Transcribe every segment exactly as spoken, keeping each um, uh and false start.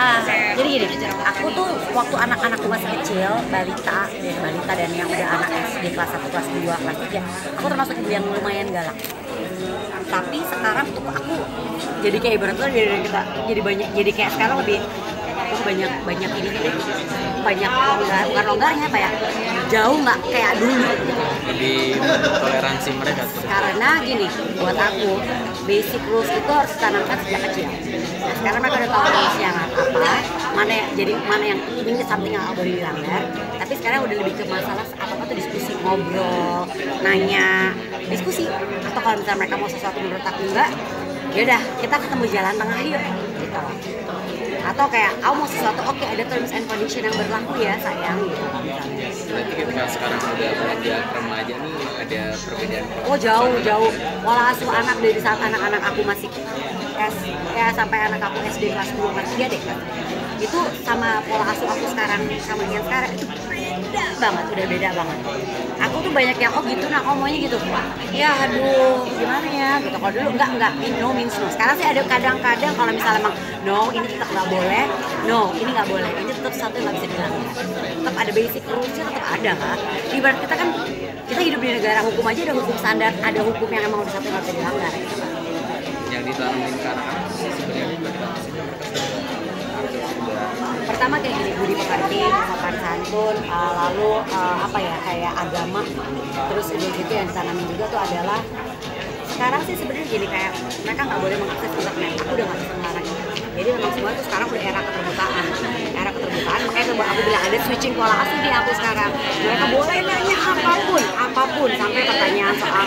Ah, jadi gini, aku tuh waktu anak-anakku masih kecil, balita, ya, balita dan yang udah anak S D kelas satu, kelas dua, kelas tiga, aku termasuk ibu yang lumayan galak. Tapi sekarang tuh aku jadi kayak ibaratnya dari kita jadi banyak, jadi kayak sekarang lebih aku banyak banyak ini deh, banyak longgar, bukan longgarnya apa ya, jauh nggak kayak dulu. Lebih toleransi mereka tuh. Karena gini, buat aku basic rules itu harus ditanamkan sejak kecil. Nah, sekarang mereka udah tahu rules yang apa, mana ya- jadi mana yang ini something yang nggak boleh dilanggar. Tapi sekarang udah lebih ke masalah apa apa tuh diskusi, ngobrol, nanya, diskusi. Atau kalau misalnya mereka mau sesuatu menurut aku enggak, ya udah kita ketemu jalan tengah yuk, gitu. Atau kayak kamu mau sesuatu, oke okay, ada terms and condition yang berlaku ya sayang, gitu. Berarti ketika sekarang udah beranjak remaja nih ada perbedaan. Oh jauh jauh, pola asuh anak dari saat anak-anak aku masih S ya sampai anak aku S D kelas dua kelas tiga deh, itu sama pola asuh aku sekarang sama yang sekarang itu beda banget, udah beda banget. Aku tuh banyak yang oh gitu, nah kamu maunya gitu, ya aduh gimana ya gitu. Kalau dulu enggak enggak no means no. Sekarang sih ada kadang-kadang kalau misalnya emang no ini tetap nggak boleh, no ini nggak boleh, ini tetap satu yang nggak bisa dilanggar. Tetap ada basic rulesnya, tetap ada kan. Ibarat kita kan kita hidup di negara hukum aja, ada hukum standar, ada hukum yang emang udah satu yang nggak bisa dilanggar. Gitu. Yang ditanamin ke anak-anak sih sebenarnya buat apa sih, mereka sudah Pertama kayak gini, budi pekerti, sopan santun, uh, lalu uh, apa ya kayak agama. Terus udah gitu yang ditanamin juga tuh adalah sekarang sih sebenarnya gini, kayak mereka nggak boleh mengakses internet. Aku udah nggak bisa melarang itu. Jadi memang semua tuh sekarang udah era keterbukaan, era keterbukaan. Makanya coba aku bilang ada switching pola asuh di aku sekarang. Mereka boleh nanya apapun, apapun sampai pertanyaan soal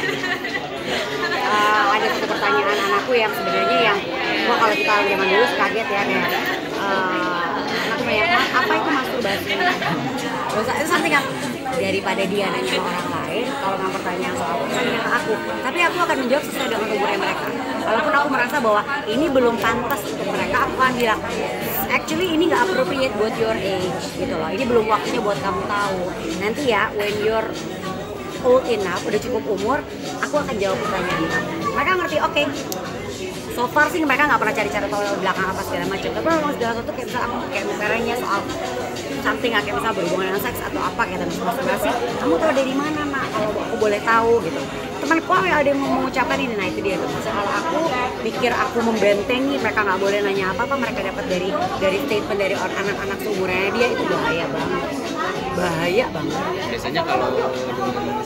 uh, ada satu pertanyaan anakku yang sebenarnya yang gua kalau kita zaman dulu kaget ya kayak uh, anakku nanya apa itu masturbasi. Terus itu something yang daripada dia nanya ke orang lain, kalau nggak pertanyaan soal aku, nanya ke aku. Tapi aku akan menjawab sesuai dengan umurnya mereka. Walaupun aku merasa bahwa ini belum pantas untuk mereka, aku akan bilang, actually ini nggak appropriate buat your age, gitu loh. Ini belum waktunya buat kamu tahu. Nanti ya, when you're old enough, udah cukup umur, aku akan jawab pertanyaan kamu. Mereka ngerti, oke. Okay. So far sih mereka nggak pernah cari-cari tahu belakang apa segala macam. Tapi memang segala sesuatu kayak misalnya aku kayak misalnya soal something kayak misalnya berhubungan dengan seks atau apa kayak tentang masturbasi, kamu tahu dari mana nak? Kalau aku boleh tahu gitu. Temanku ada yang mau mengucapkan ini, nah itu dia tuh. Soal aku pikir aku membentengi mereka nggak boleh nanya apa apa, mereka dapat dari dari statement dari orang anak-anak seumurannya dia, itu bahaya banget, bahaya banget. biasanya kalau